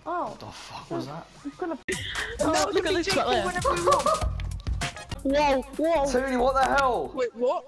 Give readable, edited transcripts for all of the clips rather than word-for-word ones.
Oh. What the fuck was that? I'm gonna. No, look at this shot there. Whenever we want. Whoa, whoa. Tony, what the hell? Wait, what?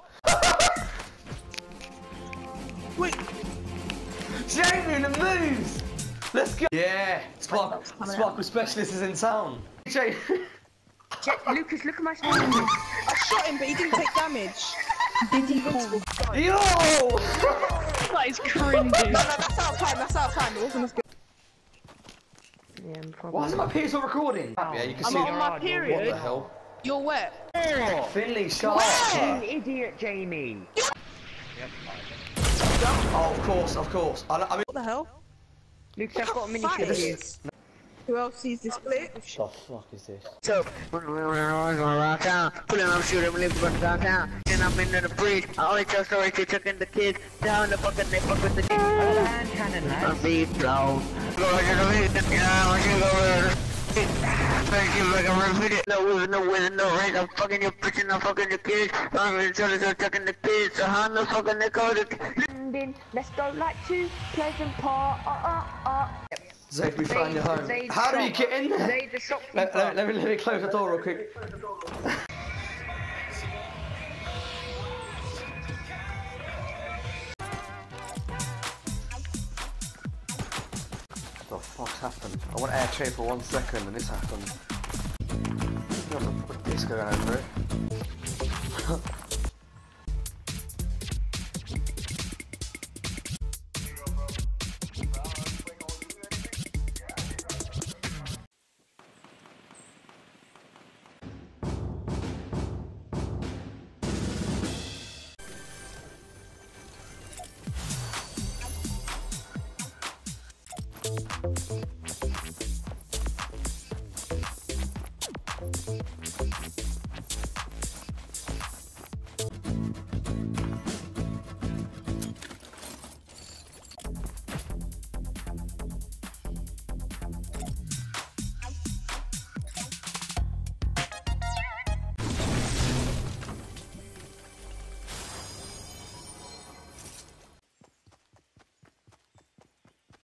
Wait. Jamie, the moves! Let's go! Yeah, Sparkle Specialist is in town. Jay. Lucas, look at my screen. I shot him, but he didn't take damage. Did he fall? Yo! That is cringy. No, that's out of time. That's out of time. It wasn't as good. Yeah, Why is my PS not recording? Yeah, you can I'm see on my period. What the hell? You're wet. Finley, shut up! You idiot, Jamie. Oh, of course. I mean, What the hell? Lucas, I've got a mini Fuck. for you. Who else sees this clip? what the fuck is this? So, pulling up, shooting, living on downtown. And I'm into the breeze. I always tell stories to chucking the kids down the fucking they fuck with the kids. Hand cannon, I'm lads. beat blow. Go to the meeting, yeah, I want you to go over. Thank you, like I'm repeating. No with no right. I'm fucking your bitch and I'm fucking your kids. I'm gonna tell you, chucking the kids. So how the fucking they call it? Let's go like to Pleasant Park. Zaid, we found your home. How do we get in there? Zaid the shopkeeper. Let me close the door real quick. What the fuck's happened? I want air chain for 1 second and this happened. There's a disco going over it.